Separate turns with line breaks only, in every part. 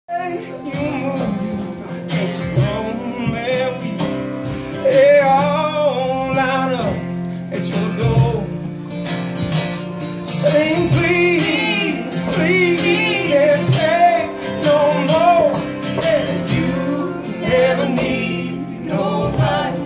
They all line up at your door, saying please, please, can't stay no more. Yeah, you never need nobody.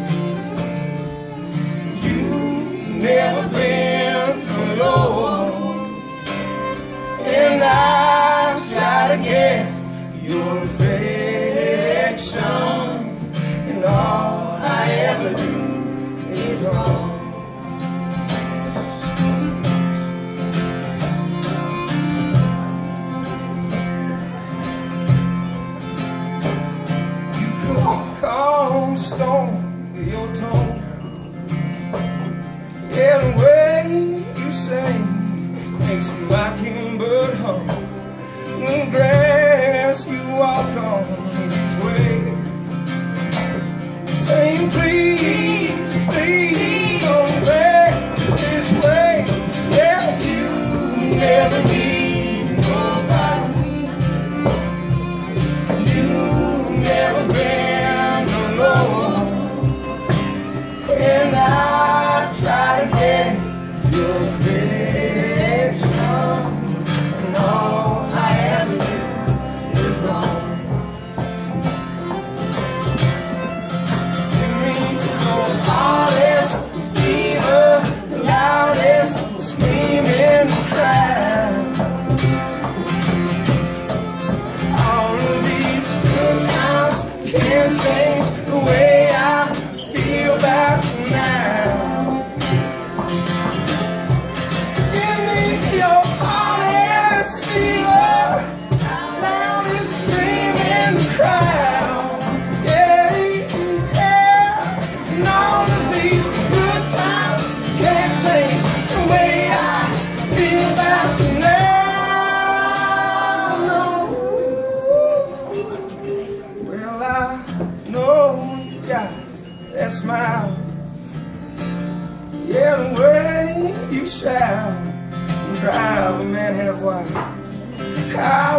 You never been alone, and I try to get your affection, and all I ever do is wrong. You could calm storm with your tone, yeah, the way you sing makes a mockingbird hum. The grass you walk on is way, saying please, please don't break this way. Yeah, you never need nobody. You never been alone, and I try to get your affection, and all I ever do is wrong. Hardest fever, the loudest screaming crowd. All of these good times can't change the way I feel about you now. Give me your hardest fever, loudest screaming crowd. That smile, yeah, the way you shout and drive a man half wild.